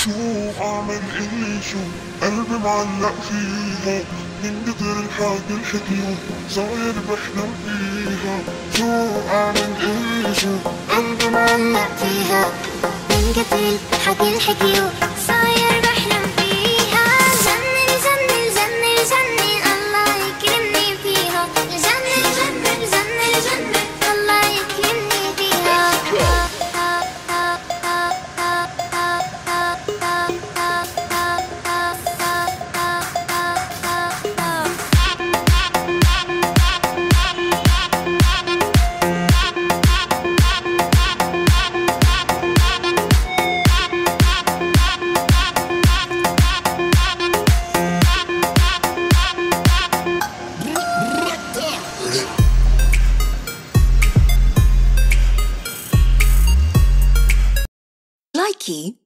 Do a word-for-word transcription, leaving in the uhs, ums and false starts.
شو أعمل إلي شو قلبي معلق فيها من كتر الحكي الحكيو صاير بحلم فيها. شو أعمل إلي شو قلبي معلق فيها من كتر الحكي الحكيو صاير بحلم فيها. جنن جنن جنن جنن الله يكرمني فيها. جنن جنن جنن جنن الله يكرمني فيها. Likey